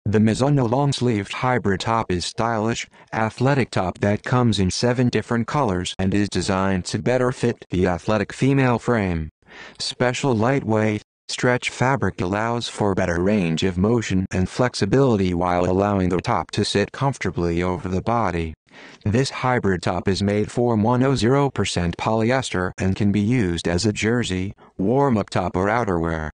The Mizuno long-sleeved hybrid top is stylish, athletic top that comes in 7 different colors and is designed to better fit the athletic female frame. Special lightweight, stretch fabric allows for better range of motion and flexibility while allowing the top to sit comfortably over the body. This hybrid top is made from 100% polyester and can be used as a jersey, warm-up top or outerwear.